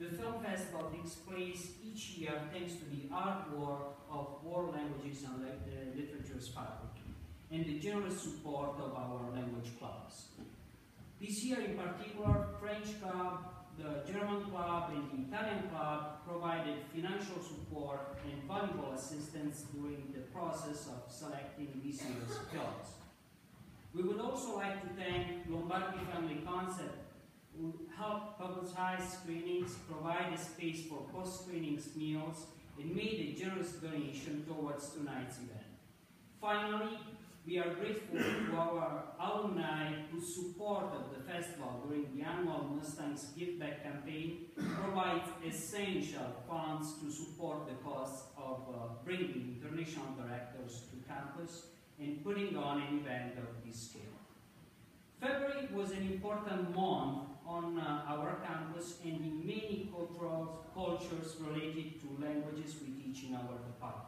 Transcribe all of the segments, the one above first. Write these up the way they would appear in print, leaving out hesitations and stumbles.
The film festival takes place each year thanks to the artwork of World Languages and Literature's faculty and the generous support of our language clubs. This year in particular, French club, the German club and the Italian club provided financial support and valuable assistance during the process of selecting this year's films. We would also like to thank Lombardi Family Concept, who helped publicize screenings, provide a space for post-screenings meals, and made a generous donation towards tonight's event. Finally, we are grateful to our alumni whose support of the festival during the annual Mustangs Give Back campaign provides essential funds to support the costs of bringing international directors to campus and putting on an event of this scale. February was an important month on our campus and in many cultures related to languages we teach in our department.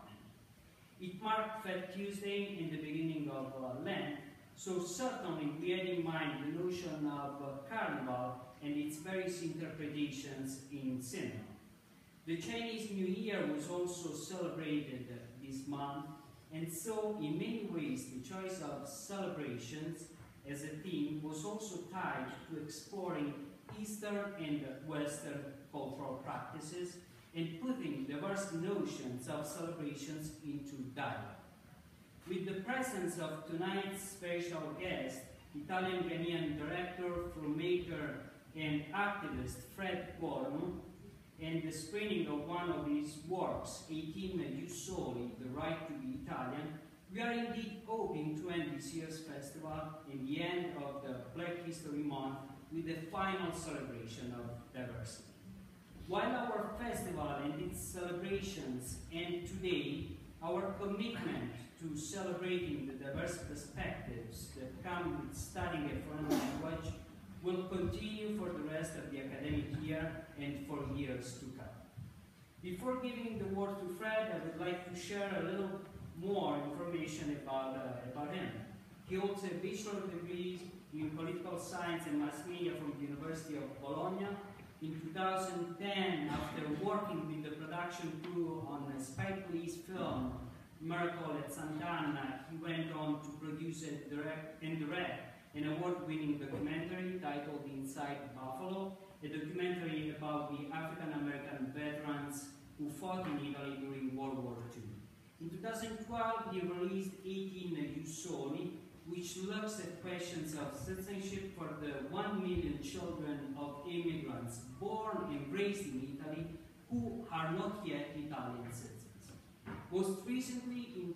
It marked Fat Tuesday and the beginning of Lent, so certainly we had in mind the notion of Carnival and its various interpretations in cinema. The Chinese New Year was also celebrated this month, and so in many ways the choice of celebrations as a theme was also tied to exploring Eastern and Western cultural practices and putting diverse notions of celebrations into dialogue. With the presence of tonight's special guest, Italian-Ghanaian director, filmmaker, and activist Fred Cornu, and the screening of one of his works, 18 Jus Soli, The Right to be Italian, we are indeed hoping to end this year's festival in the end of the Black History Month with the final celebration of diversity. While our festival and its celebrations end today, our commitment to celebrating the diverse perspectives that come with studying a foreign language will continue for the rest of the academic year and for years to come. Before giving the word to Fred, I would like to share a little more information about him. He holds a bachelor's degree in political science and mass media from the University of Bologna. In 2010, after working with the production crew on Spike Lee's film Miracle at Sant'Anna, he went on to produce and direct an award-winning documentary titled Inside Buffalo, a documentary about the African-American veterans who fought in Italy during World War II. In 2012, he released 18 Jus Soli, which looks at questions of citizenship for the 1 million children of immigrants born and raised in Italy who are not yet Italian citizens. Most recently, in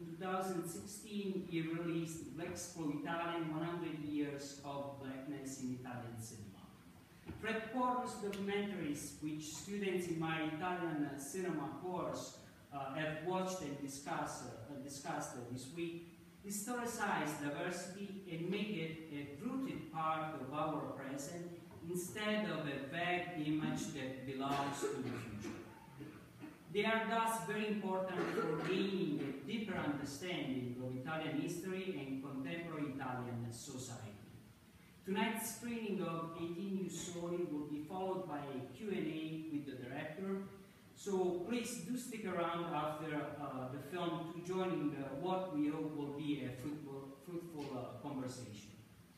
2016, he released Blaxploitalian 100 Years of Blackness in Italian Cinema. Fred Cornu's documentaries, which students in my Italian cinema course have watched and discussed this week, historicize diversity and make it a rooted part of our present instead of a vague image that belongs to the future. They are thus very important for gaining a deeper understanding of Italian history and contemporary Italian society. Tonight's screening of 18 Jus Soli will be followed by a Q&A with the director. So please do stick around after the film to join in what we hope will be a fruitful conversation.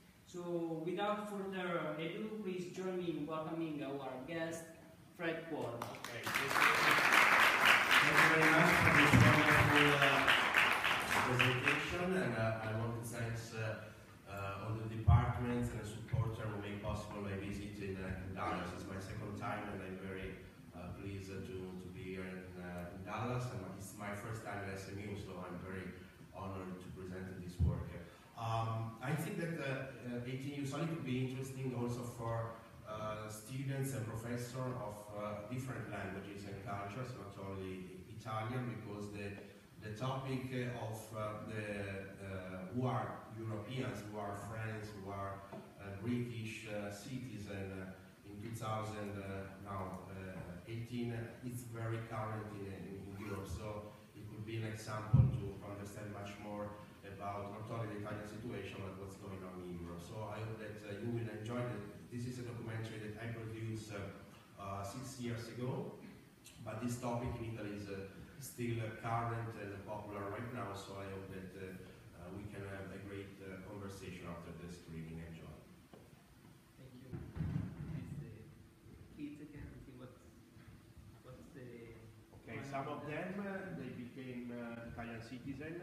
So without further ado, please join me in welcoming our guest, Fred Cornu. Okay, thank you very much for this wonderful presentation, and I want to thank all the departments and the supporters who make possible my visit in Dallas. It's my second time, and I'm very pleased to be here in Dallas, and it's my first time at SMU, so I'm very honored to present this work. I think that 18 Jus Soli could be interesting also for students and professors of different languages and cultures, not only Italian, because the topic of who are Europeans, who are French, who are British citizens in 2018, it's very current in Europe, so it could be an example to understand much more about not only the Italian situation, but what's going on in Europe. So I hope that you will enjoy it. This is a documentary that I produced 6 years ago, but this topic in Italy is still current and popular right now, so I hope that we can have a great conversation after the screening. Enjoy. Thank you. It's the kids again. What's the... Okay, some of them they became Italian citizen.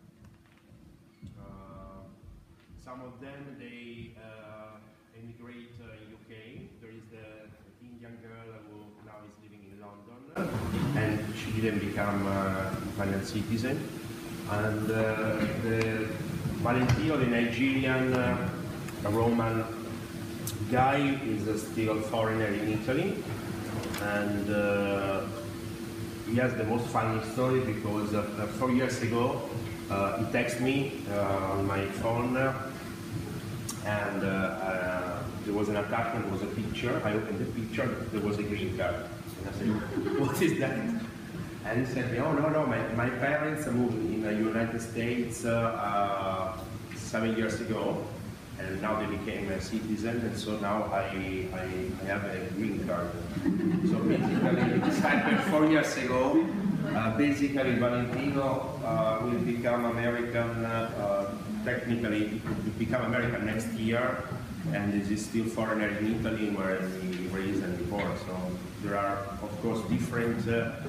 Some of them they emigrate in UK. There is the Indian girl who now is living in London, and she didn't become Italian citizen. And the Valentino, the Nigerian Roman guy, is still a foreigner in Italy, and he has the most funny story because 4 years ago he texted me on my phone, and there was an attachment, there was a picture. I opened the picture, there was a green card. And I said, what is that? And he said, oh, no, my parents moved in the United States 7 years ago, and now they became a citizen, and so now I have a green card. So basically, this happened 4 years ago. Basically, Valentino will become American, technically he could become American next year, and this is still foreigner in Italy where he raised and before. So there are, of course, different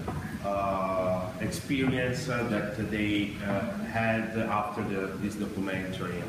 experience that they had after this documentary.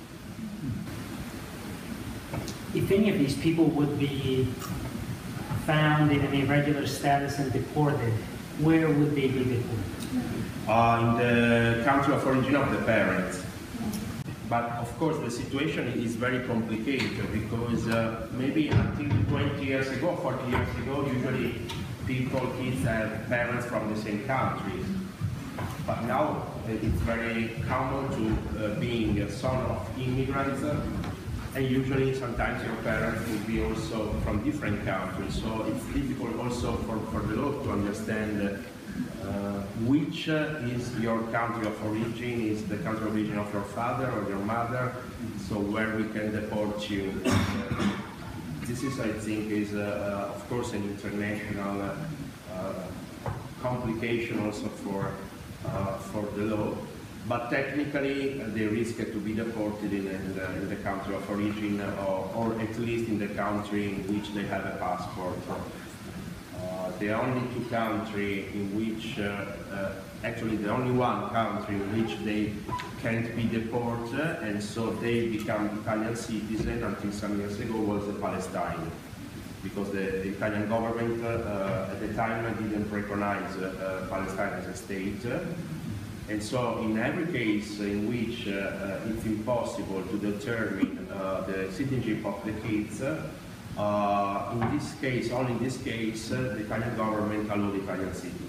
If any of these people would be found in an irregular status and deported, where would they be deported? In the country of origin of the parents. But of course the situation is very complicated because maybe until 20 years ago, 40 years ago, usually kids have parents from the same countries. But now it's very common to being a son of immigrants, and usually sometimes your parents will be also from different countries. So it's difficult also for the law to understand which is your country of origin, is the country of origin of your father or your mother, so where we can deport you. This is, I think, is of course an international complication also for the law, but technically they risk to be deported in the country of origin, or at least in the country in which they have a passport. The only two countries in which, actually the only one country in which they can't be deported and so they become Italian citizens until some years ago was Palestine, because the Italian government at the time didn't recognize Palestine as a state. And so in every case in which it's impossible to determine the citizenship of the kids, in this case, only in this case, the Italian government allowed Italian citizenship.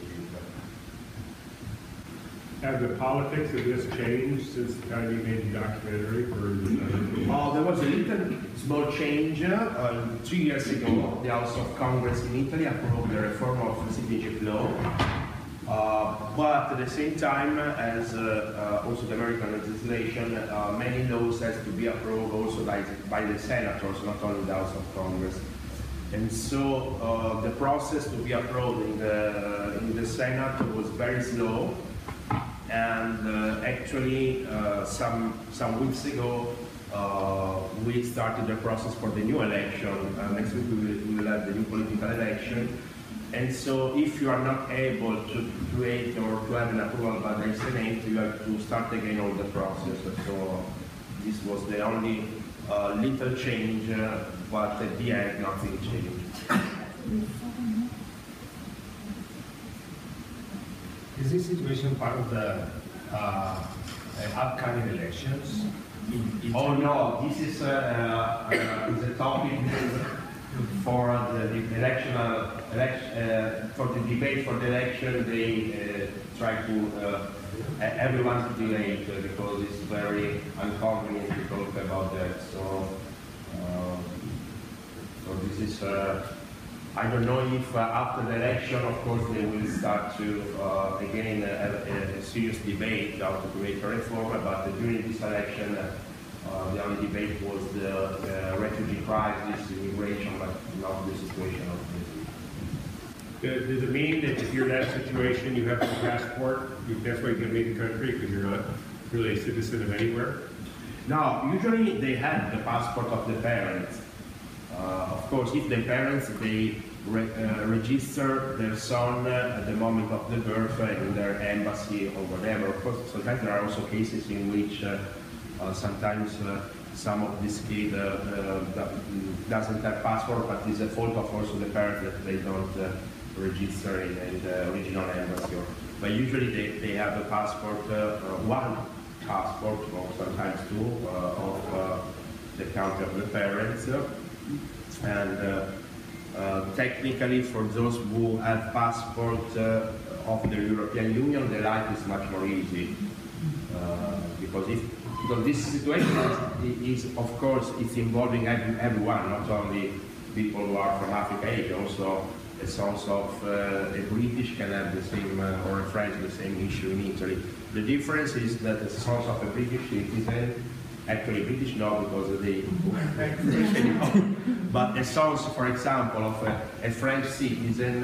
Have the politics of this changed since the time you made the documentary? There was a little small change. 3 years ago, the House of Congress in Italy approved the reform of the citizenship law. But at the same time, as also the American legislation, many laws has to be approved also by the senators, not only the House of Congress. And so the process to be approved in the Senate was very slow. And actually, some weeks ago, we started the process for the new election. Next week we will have the new political election. And so if you are not able to create or to have an approval by the Senate, you have to start again all the process. So this was the only little change, but at the end, nothing changed. Is this situation part of the upcoming elections? Oh no, this is a topic for the for the debate for the election. They try to everyone to delay because it's very inconvenient to talk about that. So this is. I don't know if after the election, of course, they will start to again have a serious debate how to create a reform. But during this election, the only debate was the refugee crisis, immigration, but not the situation of this. Does it mean that if you're in that situation, you have no passport, that's why you can leave the country, because you're not really a citizen of anywhere? No, usually they have the passport of the parents. Of course, if the parents, they register their son at the moment of the birth in their embassy or whatever. Of course, sometimes there are also cases in which sometimes some of this kid doesn't have passport, but it's a fault of also the parents that they don't register in the original embassy. But usually they have a passport, one passport, or sometimes two, of the country of the parents. And technically, for those who have passport of the European Union, the life is much more easy. Because this situation is, of course, it's involving everyone, not only people who are from Africa, Asia, also the sons of a British can have the same, or a French, the same issue in Italy. The difference is that the sons of a British citizen, actually British no, because they but the sons, for example, of a French citizen,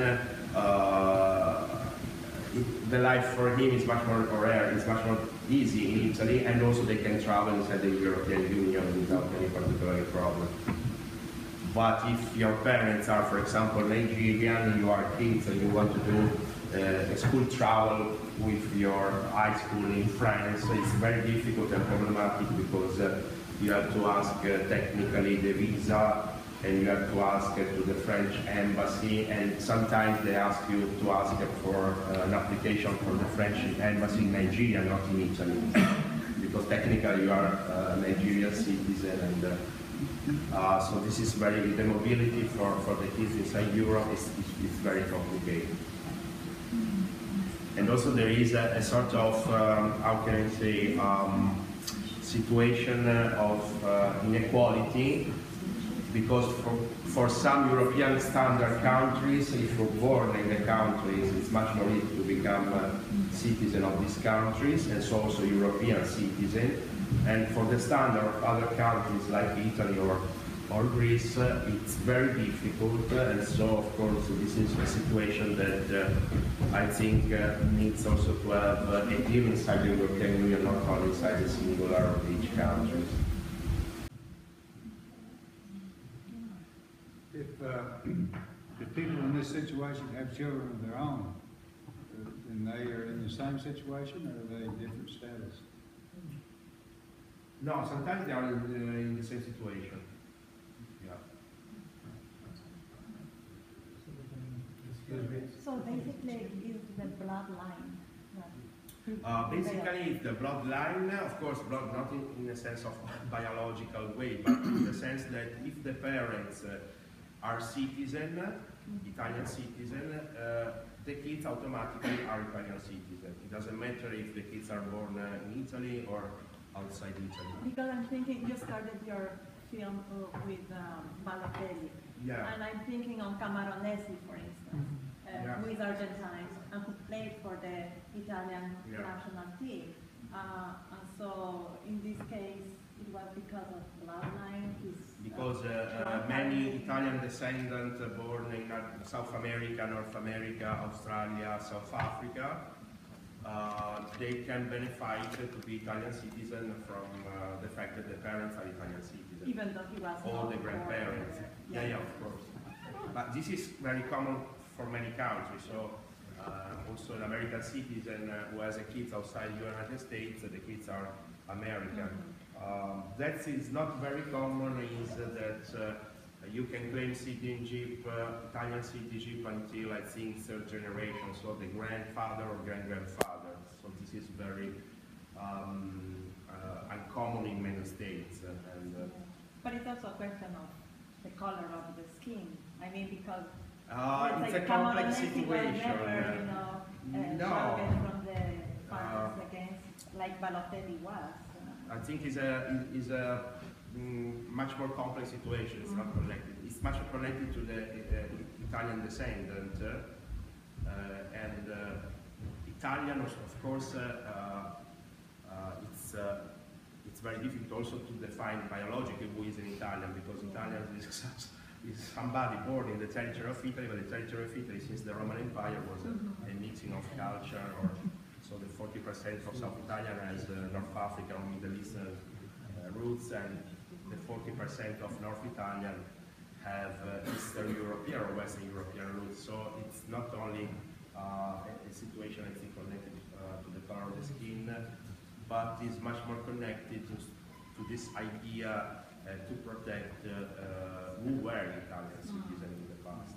the life for him is much more rare, it's much more easy in Italy, and also they can travel inside the European Union without any particular problem. But if your parents are, for example, Nigerian, you are kids and you want to do a school travel with your high school in France, it's very difficult and problematic because you have to ask technically the visa, and you have to ask to the French embassy, and sometimes they ask you to ask for an application for the French embassy in Nigeria, not in Italy, because technically you are a Nigerian citizen, and so this is the mobility for the kids inside Europe is very complicated. And also there is a sort of, how can I say, situation of inequality, because for some European standard countries, if you're born in the countries, it's much more easy to become a citizen of these countries, and so also European citizen. And for the standard of other countries like Italy or Greece, it's very difficult, and so of course this is a situation that I think needs also to have a deal inside the European Union, not only inside the singular of each country. If people in this situation have children of their own, then they are in the same situation, or are they in different status? No, sometimes they are in the same situation. Yeah. So basically, it's the bloodline. Basically, it's the bloodline, of course, not in the sense of biological way, but in the sense that if the parents are citizen, Italian citizen, the kids automatically are Italian citizen. It doesn't matter if the kids are born in Italy or outside Italy. Because I'm thinking, you started your film with Balotelli, Yeah. and I'm thinking on Camoranesi, for instance, Yeah. who is Argentine and who played for the Italian national team. And so in this case, it was because of bloodline. Because many Italian descendants born in South America, North America, Australia, South Africa, they can benefit to be Italian citizen from the fact that the parents are Italian citizens. Even though he was All not the grandparents. born. Yeah, of course. But this is very common for many countries. So also an American citizen who has a kid outside the United States, the kids are American. That is not very common, is that you can claim citizenship, Italian citizenship until I think third generation, so the grandfather or great-grandfather. So this is very uncommon in many states. But it's also a question of the color of the skin. I mean, because it's a complex situation. Never, from the parents against, like Balotelli was. I think is a much more complex situation. It's not connected. It's much more connected to the Italian descendant, and Italian, of course. It's very difficult also to define biologically who is an Italian, because Italians is is somebody born in the territory of Italy, but the territory of Italy since the Roman Empire was a mixing of culture, or so the 40% of South Italian has North African or Middle Eastern roots, and the 40% of North Italian have Eastern European or Western European roots. So it's not only a situation, I think, connected to the color of the skin, but is much more connected to this idea to protect who were Italian citizens in the past.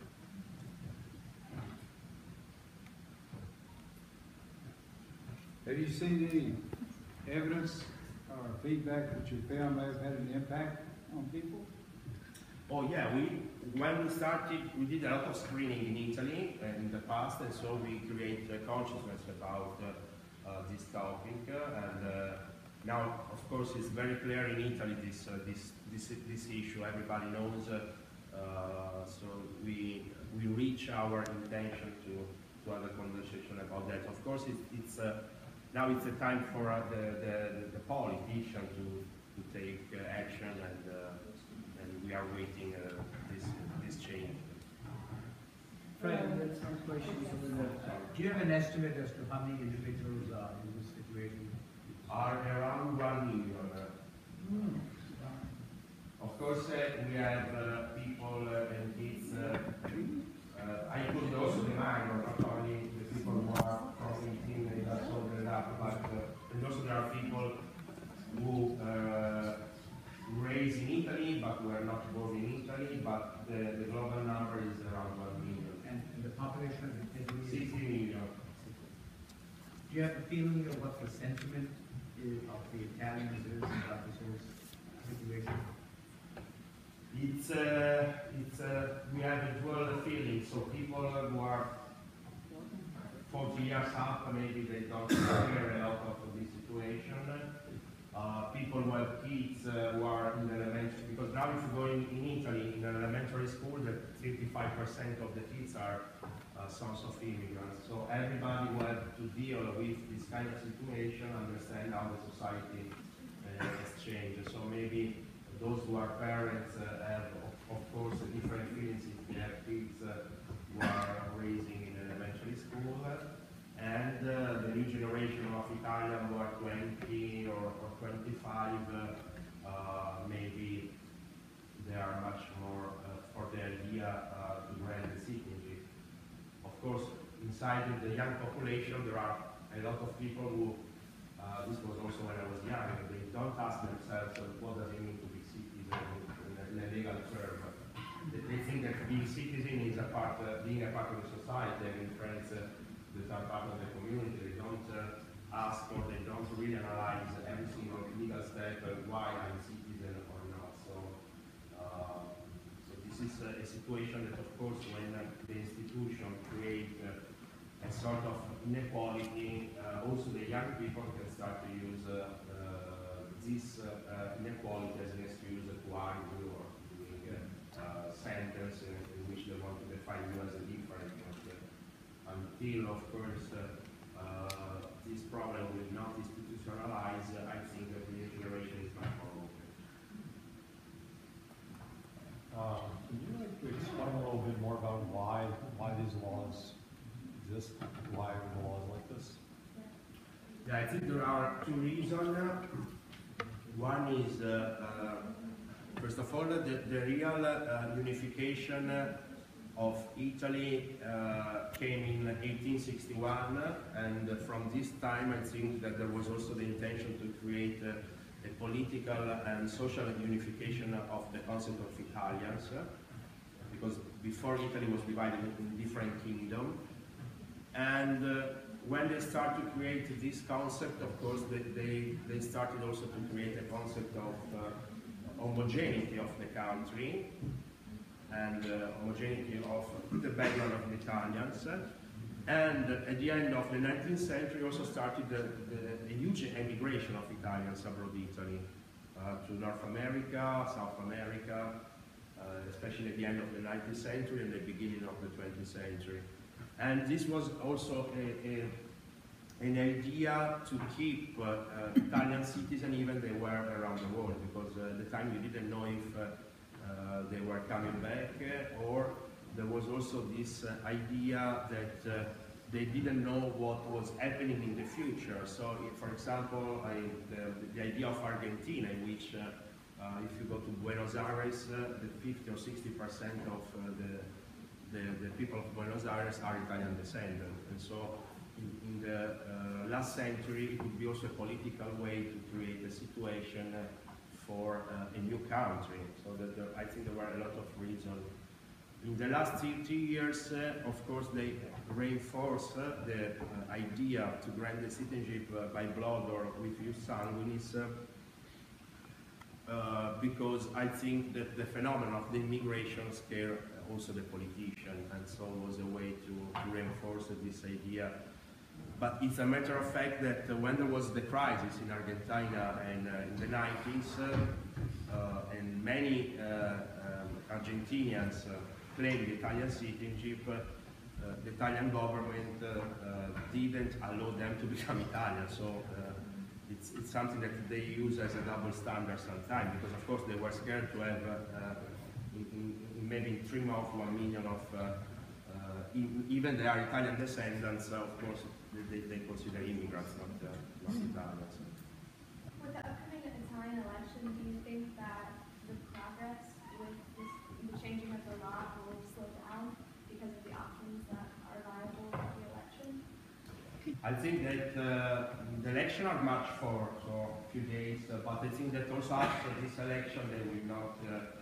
Have you seen any evidence or feedback that your film may have had an impact on people? Oh yeah, when we started, we did a lot of screening in Italy in the past, and so we create consciousness about this topic. And now, of course, it's very clear in Italy this issue. Everybody knows. So we reach our intention to have a conversation about that. Of course, it's now it's the time for the politician to take action, and we are waiting this change. Fred, that's one question. Do you have an estimate as to how many individuals are in this situation? Are around 1 million. Of course, we have people and kids. I put also the minor, not only the people who are crossing in and are sold up, but and also there are people who raised in Italy, but who are not born in Italy, but the global number is around 1 million. And the population of Italy? 60 million. Do you have a feeling of what the sentiment of the Italians is about this whole situation? We have a dual feeling. So people who are 40 years up, maybe they don't care a lot of this situation. People who have kids who are in elementary, because now if you go in Italy, in an elementary school, that 55% of the kids are sons of immigrants. So everybody who has to deal with this kind of situation understand how the society has changed. So maybe those who are parents have, of course, different feelings if they have kids who are raising in elementary school. And the new generation of Italians who are 20 or 25, maybe they are much more for the idea to grant the citizenship. Of course, inside the young population, there are a lot of people who, this was also when I was young, they don't ask themselves what does it mean to be citizen in a legal term. They think that being citizen is being a part of the society, having friends that are part of the community. They don't ask, or they don't really analyze every single legal step why I'm a citizen or not. So this is a situation that, of course, when the institution create a sort of inequality, also the young people can start to use this inequality as an excuse to argue or doing sentence in which they want to define you as a different. Until, of course, this problem will not institutionalize, I think that the new generation is much more open. Can you explain a little bit more about why these laws exist, why are laws like this? Yeah, I think there are two reasons. One is, first of all, the real unification of Italy came in 1861, and from this time I think that there was also the intention to create a political and social unification of the concept of Italians, because before Italy was divided in different kingdoms. And when they start to create this concept, of course, they started also to create a concept of homogeneity of the country and homogeneity of the background of the Italians. And at the end of the 19th century also started a huge emigration of Italians abroad Italy to North America, South America, especially at the end of the 19th century and the beginning of the 20th century. And this was also an idea to keep Italian citizens even they were around the world, because at the time you didn't know if they were coming back, or there was also this idea that they didn't know what was happening in the future. So, for example, the idea of Argentina, in which if you go to Buenos Aires, the 50 or 60% of the people of Buenos Aires are Italian descendant. And so in the last century, it would be also a political way to create a situation for a new country. So that I think there were a lot of reasons. In the last 30 years, of course, they reinforced the idea to grant the citizenship by blood or with jus sanguinis, because I think that the phenomenon of the immigration scared also the politician, and so it was a way to reinforce this idea. But it's a matter of fact that when there was the crisis in Argentina and in the 90s, and many Argentinians claimed Italian citizenship, the Italian government didn't allow them to become Italian. So it's something that they use as a double standard sometimes, because of course they were scared to have maybe in 3 months 1 million of even they are Italian descendants. Of course they consider immigrants, not Italians. With the upcoming Italian election, do you think that the progress with the changing of the law will slow down because of the options that are viable for the election? I think that the election are much for a few days, but I think that also after this election they will not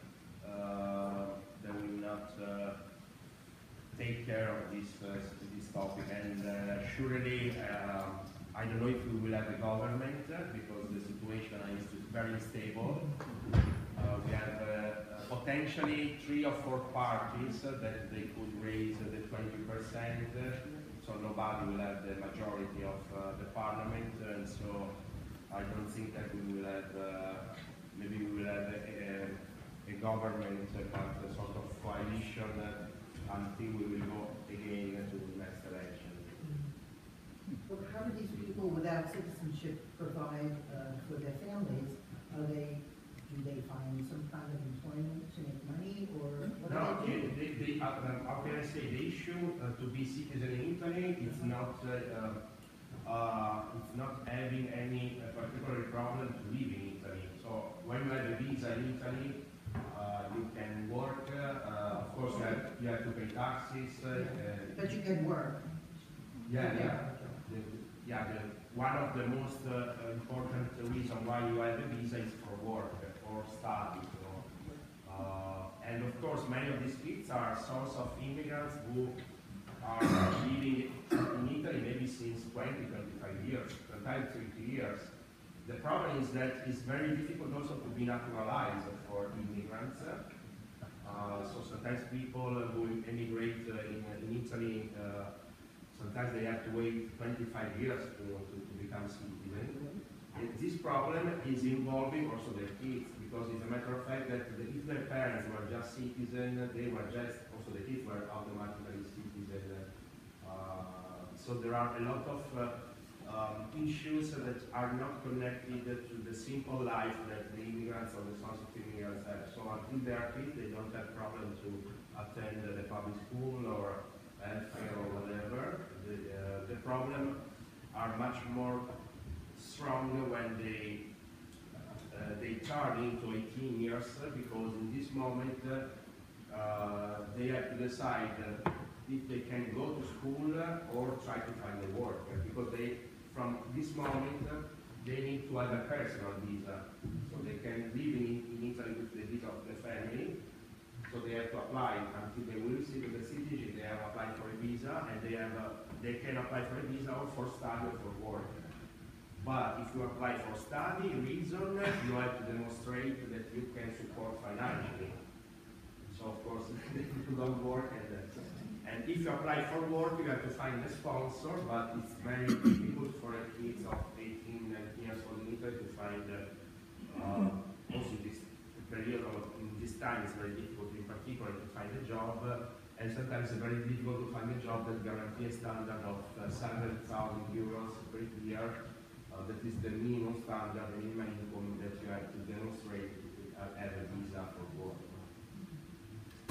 take care of this topic. And surely, I don't know if we will have a government because the situation is very unstable. We have potentially 3 or 4 parties that they could raise the 20%. So nobody will have the majority of the parliament, and so I don't think that we will have, maybe we will have a government, but a sort of coalition until we will go again to the next election. Well, how do these people without citizenship provide for their families? Do they find some kind of employment to make money, or what No, do they do? how can I say, the issue to be citizen in Italy is not having any particular problem to live in Italy. So when you have a visa in Italy, you can work. Of course, you have to pay taxes. But you can work. One of the most important reasons why you have a visa is for work or study. And of course, many of these kids are sons of immigrants who are living in Italy maybe since 20, 25 years, sometimes 30 years. The problem is that it's very difficult also to be naturalized for immigrants. So sometimes people who immigrate in Italy, sometimes they have to wait 25 years to become citizen. And this problem is involving also the kids, because it's a matter of fact that if their parents were just citizens, they were just, also the kids were automatically citizens. So there are a lot of issues that are not connected to the simple life that the immigrants or the sons of immigrants have. So until they are kids, they don't have problem to attend the public school or healthcare or whatever. The problem are much more strong when they turn into 18 years, because in this moment they have to decide if they can go to school or try to find a work, because from this moment they need to have a personal visa, so they can live in Italy with the visa of the family. So they have to apply until they will receive the citizenship. They have applied for a visa, and they can apply for a visa or for study or for work. But if you apply for study reason, you have to demonstrate that you can support financially. So of course, you don't work, and if you apply for work, you have to find a sponsor. But it's very difficult for a kids of 18, 19 years old in Italy to find. Also, this period in this time is very difficult, in particular, to find a job. And sometimes it's very difficult to find a job that guarantees a standard of 7,000 euros per year. That is the minimum standard, the minimum income that you have to demonstrate to have a visa for work.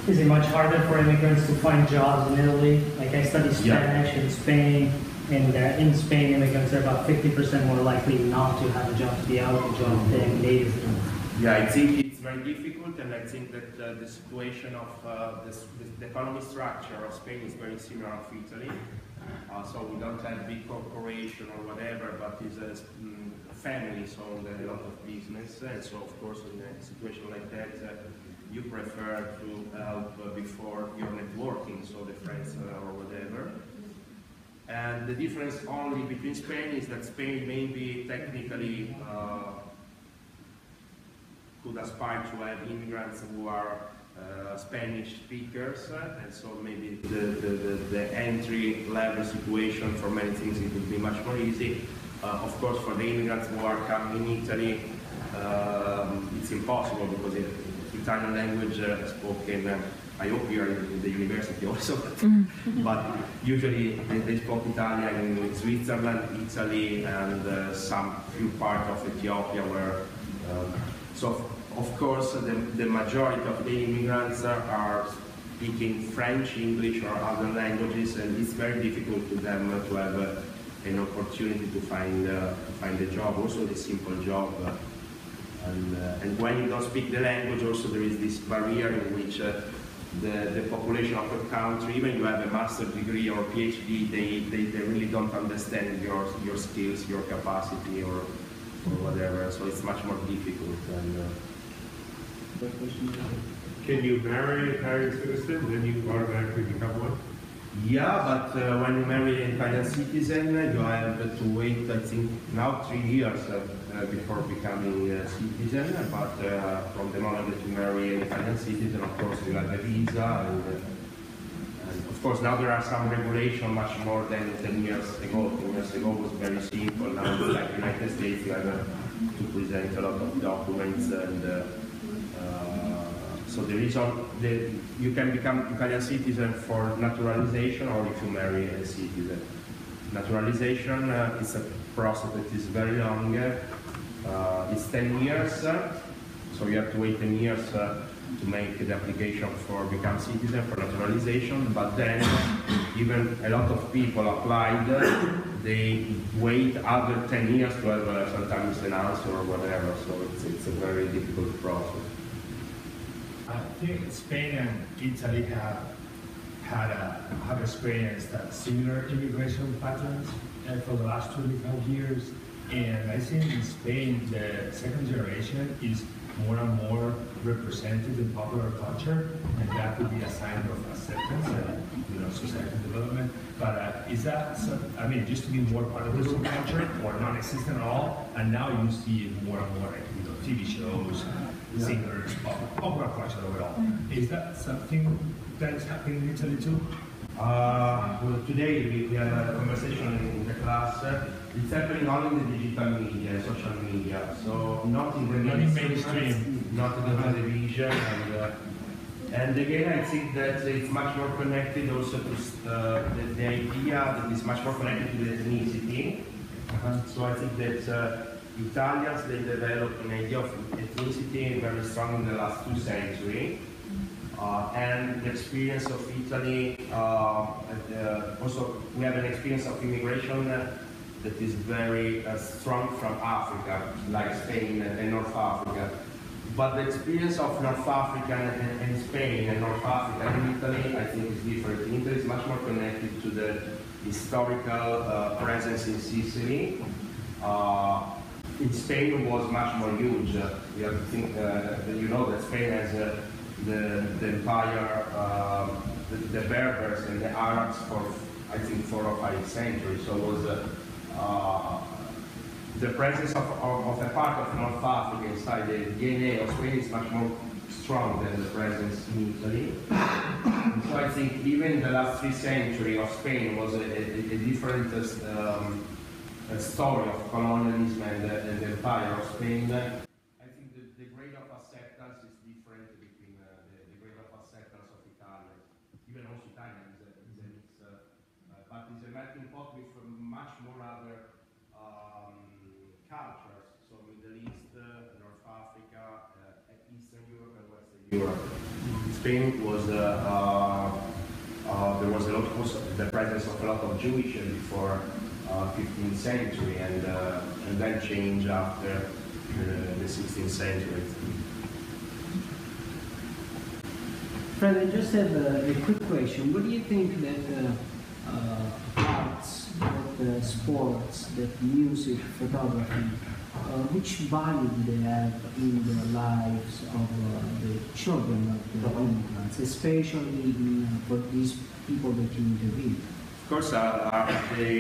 Is it much harder for immigrants to find jobs in Italy? Like I study Spanish in Spain, and in Spain, immigrants are about 50% more likely not to have a job, to be out of a job than native. Yeah, I think it's very difficult, and I think that the situation of the economic structure of Spain is very similar of Italy. So we don't have big corporation or whatever, but it's a families own a lot of business, and so of course in a situation like that, you prefer to help before you're networking, so the friends or whatever. And the difference only between Spain is that Spain maybe technically could aspire to have immigrants who are Spanish speakers, and so maybe the entry level situation for many things it would be much more easy. Of course, for the immigrants who are coming in Italy, it's impossible because the Italian language spoken. I hope you are in the university also, but usually they spoke Italian in Switzerland, Italy, and some few parts of Ethiopia where. So of course the majority of the immigrants are speaking French, English, or other languages, and it's very difficult to them to have an opportunity to find a job, also a simple job. And when you don't speak the language, also there is this barrier in which the population of the country, even you have a master's degree or PhD, they really don't understand your skills, your capacity, or whatever. So it's much more difficult. Can you marry an Italian citizen, then you automatically become one? Yeah, but when you marry an Italian citizen, you have to wait, I think, now 3 years before becoming a citizen. But from the moment that you marry an Italian citizen, of course, you have a visa. And of course, now there are some regulations much more than 10 years ago. 10 years ago was very simple. Now, like the United States, you have to present a lot of documents, and so the reason you can become Italian citizen for naturalization or if you marry a citizen. Naturalization is a process that is very long. It's 10 years, so you have to wait 10 years to make the application for become citizen for naturalization. But then, even a lot of people applied, they wait other 10 years to have sometimes an answer or whatever. So it's a very difficult process. I think Spain and Italy have experienced similar immigration patterns for the last 25 years. And I think in Spain, the second generation is more and more represented in popular culture, and that would be a sign of acceptance and societal development. But is that I mean, it used to be more part of the culture or non-existent at all, and now you see it more and more, TV shows, singers, popular culture overall. Is that something that is happening in Italy too? Well, today we had a conversation in the class. It's happening only in the digital media, social media, so not in the mainstream, not in the television. And again, I think that it's much more connected also to the idea that it's much more connected to the ethnicity. So I think that Italians, they developed an idea of ethnicity very strong in the last 2 centuries. And the experience of Italy, also we have an experience of immigration that is very strong from Africa, like Spain and North Africa. But the experience of North Africa and Spain and North Africa and Italy, I think, is different. Italy is much more connected to the historical presence in Sicily. In Spain, it was much more huge. We have to think, that Spain has the empire, the Berbers and the Arabs for, I think, 4 or 5 centuries. So it was the presence of a part of North Africa inside the DNA of Spain is much more strong than the presence in Italy. So I think even in the last 3 centuries of Spain was a different story of colonialism and the empire of Spain. I think the grade of acceptance is different between the grade of acceptance of Italians. Even also Italian is a mix, but it's a melting pot with much more other cultures. So Middle East, North Africa, Eastern Europe and Western Europe. Spain was there was a lot also the presence of a lot of Jewish before 15th century, and then changed after the 16th century. Fred, I just have a quick question. What do you think that arts, that sports, that music, photography, which value do they have in the lives of the children of the immigrants, especially for these people that you interview? Of course, they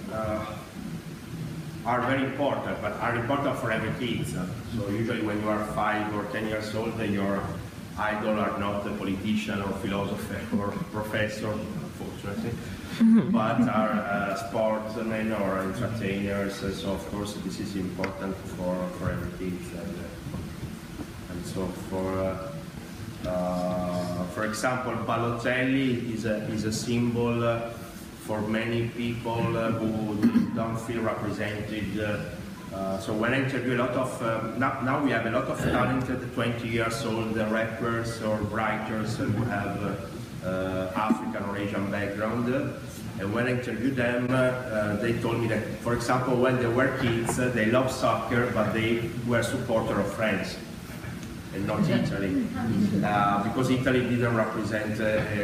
are very important, but are important for every kid. So usually when you are 5 or 10 years old, your idol are not a politician or philosopher or professor, unfortunately, but are sportsmen or entertainers. So of course this is important for every kid. And so for example, Balotelli is a symbol for many people who don't feel represented. So when I interview a lot of, now we have a lot of talented 20 years old rappers or writers who have African or Asian background. And when I interviewed them, they told me that, for example, when they were kids, they loved soccer, but they were supporters of France and not Italy, because Italy didn't represent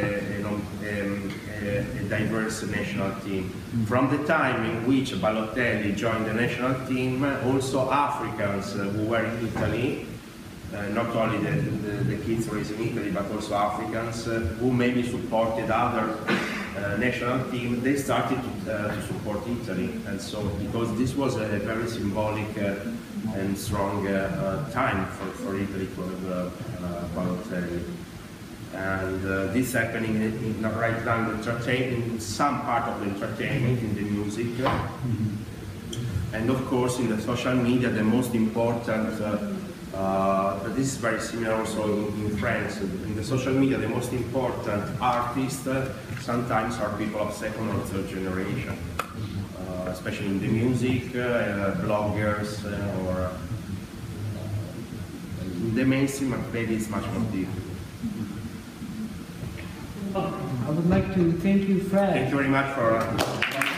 a diverse national team. From the time in which Balotelli joined the national team, also Africans who were in Italy, not only the kids raised in Italy, but also Africans who maybe supported other national team, they started to support Italy. And so, because this was a very symbolic and strong time for Italy to have Balotelli. And this happening right now in some part of the entertainment, in the music, and of course in the social media, the most important, but this is very similar also in France, in the social media, the most important artists sometimes are people of second or third generation, especially in the music, bloggers, or the mainstream maybe is much more deep. I would like to thank you, Fred. Thank you very much for